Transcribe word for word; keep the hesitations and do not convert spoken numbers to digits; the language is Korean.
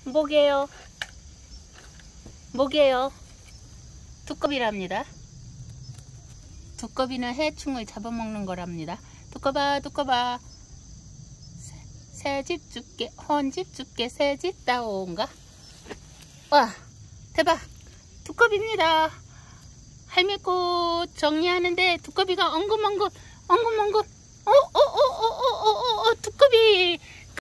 뭐게요? 뭐게요? 두꺼비랍니다. 두꺼비는 해충을 잡아먹는 거랍니다. 두꺼봐 두꺼봐 새집 줄게 헌집 줄게 새집 따온가. 와 대박, 두꺼비입니다. 할매꽃 정리하는데 두꺼비가 엉금엉금 엉금엉금 어어어어어어어 두꺼비